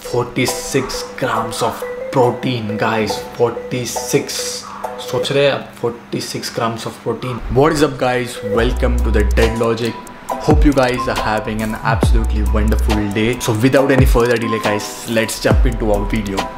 46 grams of protein, guys. 46. सोच रहे हैं आप 46 grams of protein. What is up, guys? Welcome to the Dead Logic. Hope you guys are having an absolutely wonderful day. So without any further delay, guys, let's jump into our video.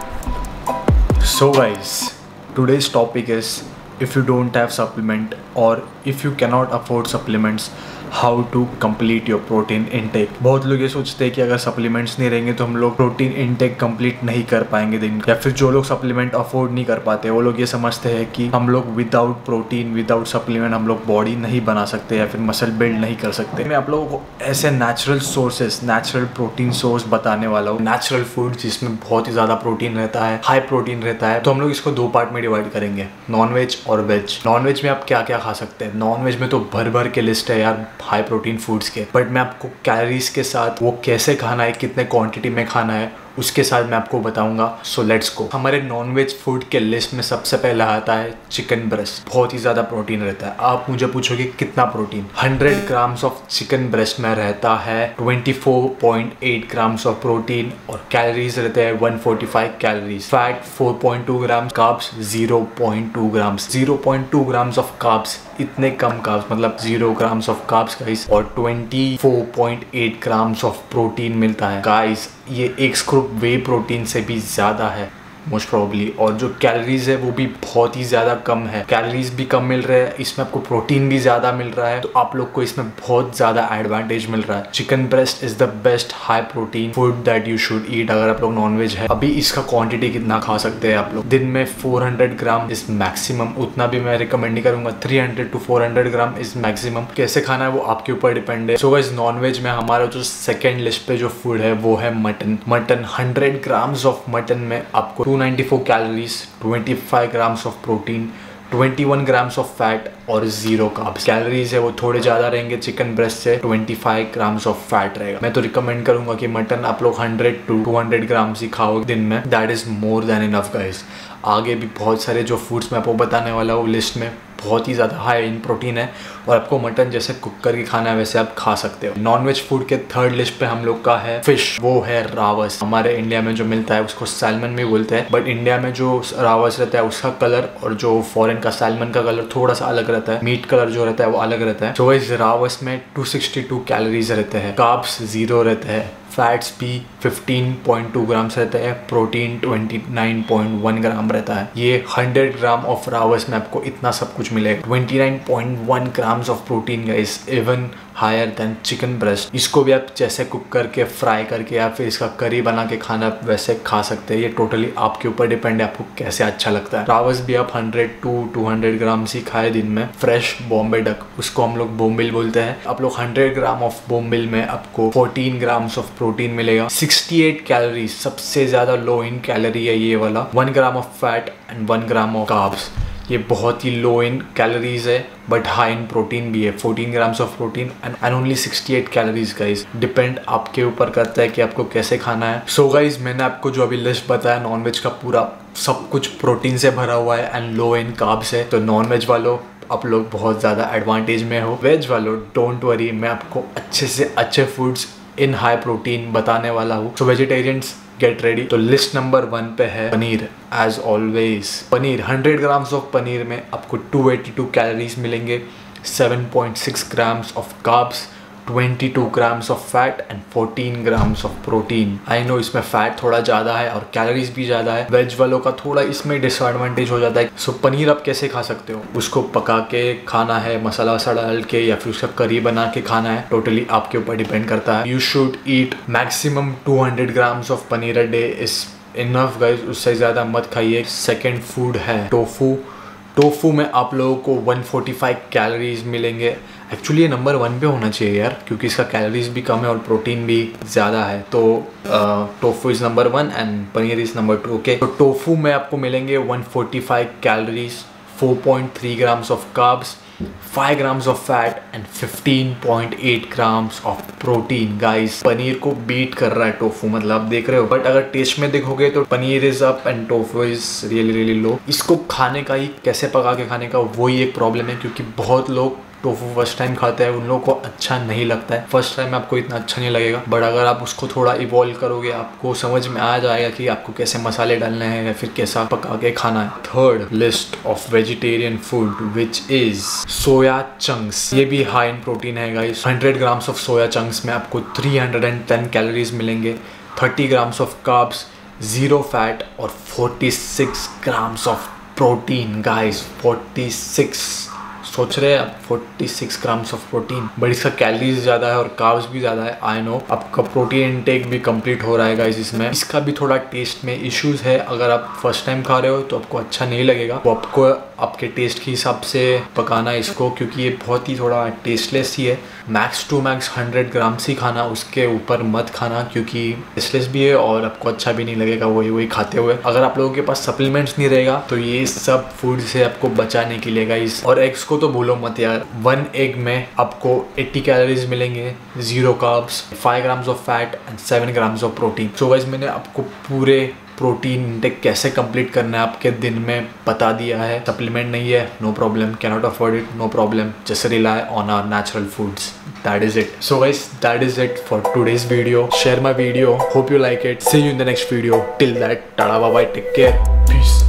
So guys, today's topic is if you don't have supplement or if you cannot afford supplements, how to complete your protein intake. बहुत लोग ये सोचते हैं कि अगर supplements नहीं रहेंगे तो हम लोग प्रोटीन इनटेक कंप्लीट नहीं कर पाएंगे दिन, या फिर जो लोग सप्लीमेंट अफोर्ड नहीं कर पाते वो लोग ये समझते हैं कि हम लोग विदाउट प्रोटीन विदाउट सप्लीमेंट हम लोग बॉडी नहीं बना सकते या फिर मसल बिल्ड नहीं कर सकते। मैं आप लोगों को ऐसे natural sources, natural protein source बताने वाला हूँ। नेचुरल फूड जिसमें बहुत ही ज़्यादा प्रोटीन रहता है, हाई प्रोटीन रहता है। तो हम लोग इसको दो पार्ट में डिवाइड करेंगे, नॉन वेज और वेज। नॉन वेज में आप क्या क्या खा सकते हैं? नॉन वेज में तो भर भर के लिस्ट है यार हाई प्रोटीन फूड्स के, बट मैं आपको कैलोरीज के साथ वो कैसे खाना है, कितने क्वांटिटी में खाना है, उसके साथ मैं आपको बताऊंगा। So let's go. हमारे नॉनवेज फूड के लिस्ट में सबसे पहले आता है चिकन ब्रेस्ट। बहुत ही ज़्यादा प्रोटीन रहता है। आप मुझे पूछोगे कितना protein? 100 grams of chicken breast में रहता है 24.8 ग्राम्स ऑफ प्रोटीन और कैलोरीज रहते हैं 145 calories. Fat 4.2 grams, carbs 0.2 grams. 0.2 grams of carbs, इतने कम कार्ब्स, मतलब 0 ग्राम्स ऑफ कार्ब्स गाइस, और 24.8 ग्राम्स ऑफ प्रोटीन मिलता है गाइस। ये एक स्कूप वे प्रोटीन से भी ज़्यादा है मोस्ट प्रोबेबली, और जो कैलोरीज है वो भी बहुत ही ज़्यादा कम है। कैलोरीज भी कम मिल रहे हैं, इसमें आपको प्रोटीन भी ज़्यादा मिल रहा है, तो आप लोग को इसमें बहुत ज़्यादा एडवांटेज मिल रहा है। Chicken breast is the best high protein food that you should eat अगर आप लोग नॉनवेज है। अभी इसका क्वांटिटी कितना खा सकते हैं आप लोग? दिन में 400 ग्राम इज मैक्सिमम, उतना भी मैं रिकमेंड नहीं करूँगा। 300 to 400 ग्राम इज मैक्सिमम। कैसे खाना है वो आपके ऊपर डिपेंड है। सो गाइस, नॉनवेज में हमारा जो सेकेंड लिस्ट पे जो फूड है वो है mutton. Mutton 100 grams of mutton में आपको 294 calories, 25 grams of protein, 21 grams of fat और 0 कार्ब्स। कैलोरीज है वो थोड़े ज़्यादा रहेंगे चिकन ब्रेस्ट से, 25 ग्राम्स ऑफ फैट रहेगा। मैं तो रिकमेंड करूंगा कि मटन आप लोग 100 to 200 ग्राम्स ही खाओ दिन में। That is more than enough guys. आगे भी बहुत सारे जो फूड्स मैं आपको बताने वाला हूँ लिस्ट में बहुत ही ज़्यादा हाई इन प्रोटीन है, और आपको मटन जैसे कुक करके खाना है वैसे आप खा सकते हो। नॉनवेज फूड के थर्ड लिस्ट पे हम लोग का है फिश, वो है रावस। हमारे इंडिया में जो मिलता है उसको सैल्मन भी बोलते हैं, बट इंडिया में जो रावस रहता है उसका कलर और जो फॉरेन का सैल्मन का कलर थोड़ा सा अलग रहता है। मीट कलर जो रहता है वो अलग रहता है। तो इस रावस में 262 कैलोरीज रहते हैं, कार्ब्स 0 रहते हैं, फैट्स भी 15.2 ग्राम्स रहते हैं, प्रोटीन 29.1 ग्राम रहता है। ये 100 ग्राम ऑफ रावस में आपको इतना सब कुछ मिलेगा। 29.1 grams of protein guys, even higher than chicken breast. इसको भी आप जैसे कुक करके, फ्राई करके या फिर इसका करी बना के खाना वैसे खा सकते हैं। ये टोटली आपके ऊपर डिपेंड है आपको कैसे अच्छा लगता है। रावस भी आप 100 to 200 ग्राम ही खाए दिन में। फ्रेश बॉम्बे डक, उसको हम लोग बोम्बिल बोलते हैं। आप लोग 100 ग्राम ऑफ बोम्बिल में आपको 14 ग्राम्स ऑफ प्रोटीन मिलेगा, 68 कैलोरीज, सबसे ज्यादा लो इन कैलोरी है ये वाला। 1 gram of fat and 1 gram of carbs. ये बहुत ही लो इन कैलोरीज है बट हाई इन प्रोटीन भी है। 14 grams of protein and only 68 calories guys. Depend आपके ऊपर करता है कि आपको कैसे खाना है। सो गाइज, मैंने आपको जो अभी लिस्ट बताया नॉनवेज का पूरा सब कुछ प्रोटीन से भरा हुआ है एंड लो इन कार्ब्स है। तो नॉनवेज वालों आप लोग बहुत ज़्यादा एडवांटेज में हो। वेज वालों डोंट वरी, मैं आपको अच्छे से अच्छे फूड्स इन हाई प्रोटीन बताने वाला हूँ। So vegetarians get ready. तो लिस्ट नंबर 1 पे है paneer. As always paneer, 100 grams of paneer में आपको 282 कैलोरीज मिलेंगे, 7.6 grams of carbs, 22 grams of fat and 14 grams of protein. I know इसमें फैट थोड़ा ज़्यादा है और कैलोरीज भी ज़्यादा है। वेज वालों का थोड़ा इसमें डिसएडवांटेज हो जाता है। सो पनीर आप कैसे खा सकते हो? उसको पका के खाना है, मसाला वसाला डाल के, या फिर उसका करी बना के खाना है, टोटली आपके ऊपर डिपेंड करता है। You should eat maximum 200 grams of paneer a day is enough guys, उससे ज़्यादा मत खाइए। सेकेंड फूड है टोफू। टोफू में आप लोगों को 145 कैलोरीज मिलेंगे। एक्चुअली ये नंबर 1 पे होना चाहिए यार, क्योंकि इसका कैलोरीज भी कम है और प्रोटीन भी ज़्यादा है। तो टोफू इज़ नंबर 1 एंड पनीर इज़ नंबर 2। ओके, तो टोफू में आपको मिलेंगे 145 calories, 4.3 grams of carbs, 5 grams of fat and 15.8 grams of protein guys. Paneer को बीट कर रहा है टोफू, मतलब आप देख रहे हो। बट अगर टेस्ट में देखोगे तो paneer is up and tofu is really low. इसको खाने का ही, कैसे पका के खाने का, वही एक प्रॉब्लम है, क्योंकि बहुत लोग टोफू फर्स्ट टाइम खाते हैं उन लोगों को अच्छा नहीं लगता है, फर्स्ट टाइम आपको इतना अच्छा नहीं लगेगा, बट अगर आप उसको थोड़ा इवॉल्व करोगे आपको समझ में आ जाएगा कि आपको कैसे मसाले डालने हैं या फिर कैसा पका के खाना है। Third list of vegetarian food which is soya chunks. ये भी हाई इन प्रोटीन है guys. 100 grams of soya chunks में आपको 310 कैलोरीज मिलेंगे, 30 ग्राम्स ऑफ कार्ब्स, 0 फैट और 46 ग्राम्स ऑफ प्रोटीन गाइस। 46, सोच रहे हैं आप 46 ग्राम्स ऑफ प्रोटीन, बट इसका कैलोरीज ज़्यादा है और कार्ब्स भी ज़्यादा है। आई नो आपका प्रोटीन इनटेक भी कंप्लीट हो रहा है गाइस इसमें। इसका भी थोड़ा टेस्ट में इश्यूज है, अगर आप फर्स्ट टाइम खा रहे हो तो आपको अच्छा नहीं लगेगा, वो आपको आपके टेस्ट के हिसाब से पकाना है इसको, क्योंकि ये बहुत ही थोड़ा टेस्टलेस ही है। मैक्स टू मैक्स 100 ग्राम्स ही खाना, उसके ऊपर मत खाना क्योंकि टेस्टलेस भी है और आपको अच्छा भी नहीं लगेगा वही खाते हुए। अगर आप लोगों के पास सप्लीमेंट्स नहीं रहेगा तो ये सब फूड से आपको बचाने के लिए गाइस। और एग्स को तो भूलो मत यार, 1 एग में आपको 80 कैलोरीज मिलेंगे, 0 carbs, 5 grams of fat and 7 grams of protein. So guys मैंने आपको पूरे प्रोटीन इंटेक कैसे कंप्लीट करना है आपके दिन में बता दिया है। सप्लीमेंट नहीं है, no problem, cannot afford it, no problem, just rely on our natural foods, that is it. So guys, that is it for today's video. Share my video, hope you like it. See you in the next video. Till that, tada bye bye, take care, peace.